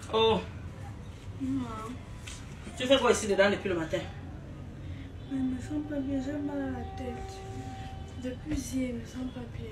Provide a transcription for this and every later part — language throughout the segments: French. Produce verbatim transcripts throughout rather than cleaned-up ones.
Oh. Maman. Tu fais quoi ici dedans depuis le matin? Je ne me sens pas bien, j'ai mal à la tête. Depuis hier, je ne me sens pas bien.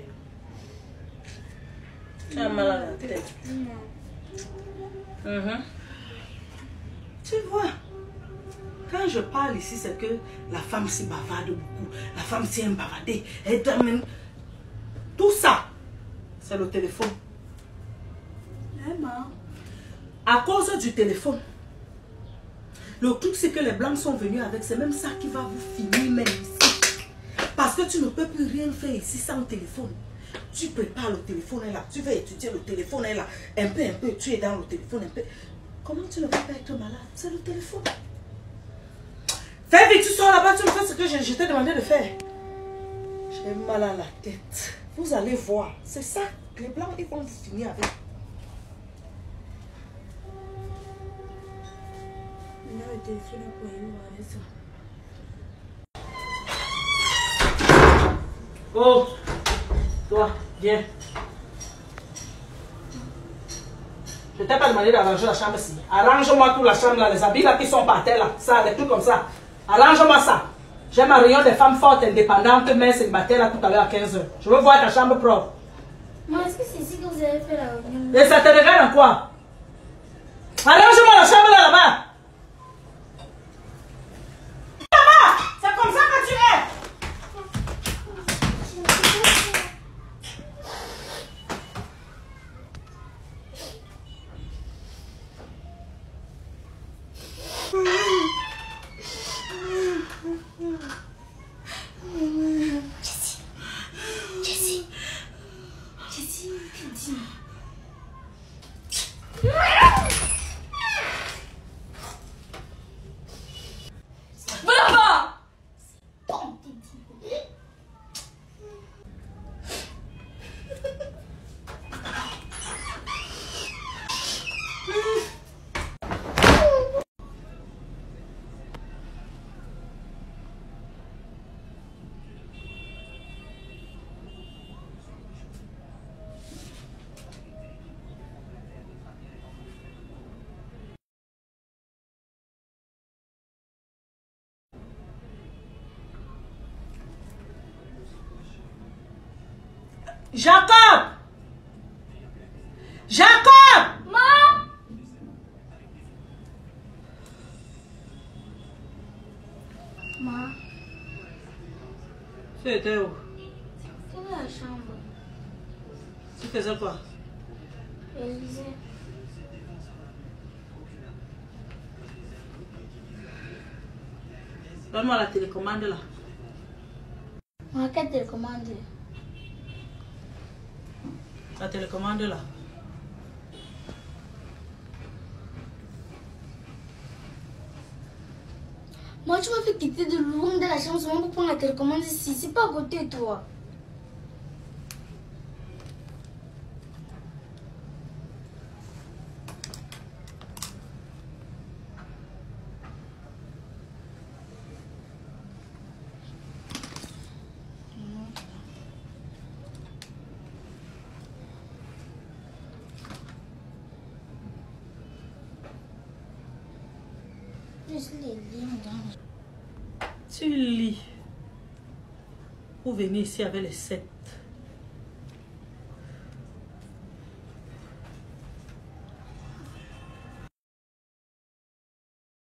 Tu as mal à la tête? Maman. Mm-hmm. Tu vois, quand je parle ici, c'est que la femme s'y bavarde beaucoup. La femme s'y aime bavarder. Elle termine. Tout ça, c'est le téléphone. Maman. À cause du téléphone. Le truc, c'est que les blancs sont venus avec. C'est même ça qui va vous finir même ici. Parce que tu ne peux plus rien faire ici sans téléphone. Tu prépares le téléphone est là. Tu vas étudier le téléphone est là. Un peu, un peu. Tu es dans le téléphone un peu. Comment tu ne vas pas être malade? C'est le téléphone. Fais vite, tu sors là-bas. Tu me fais ce que je, je t'ai demandé de faire. J'ai mal à la tête. Vous allez voir. C'est ça. Les blancs, ils vont vous finir avec. Le téléphone est pour aller voir ça. Oh, toi, viens. Je t'ai pas demandé d'arranger la chambre ici. Arrange-moi toute la chambre là, les habits là qui sont par terre là, ça, des trucs comme ça. Arrange-moi ça. J'ai ma réunion des femmes fortes, indépendantes, mais célibataires là tout à l'heure à quinze heures. Je veux voir ta chambre propre. Moi, est-ce que c'est ici que vous avez fait la réunion? Et ça te regarde en quoi? Arrange-moi la chambre là là-bas. C'est comme ça que tu es. Jessie, Jessie, Jessie, que dis? Voilà. Bon, Jacob! Jacob! Maman! Maman. Tu étais où? Quelle est la chambre? Tu faisais quoi? Je lisais. Donne-moi la télécommande là. Maman, quelle télécommande? La télécommande là. Moi, tu m'as fait quitter de loin de la chambre seulement pour prendre la télécommande ici. C'est pas à côté de toi. Juste les lignes dans... Tu lis. Vous venez ici avec les sept.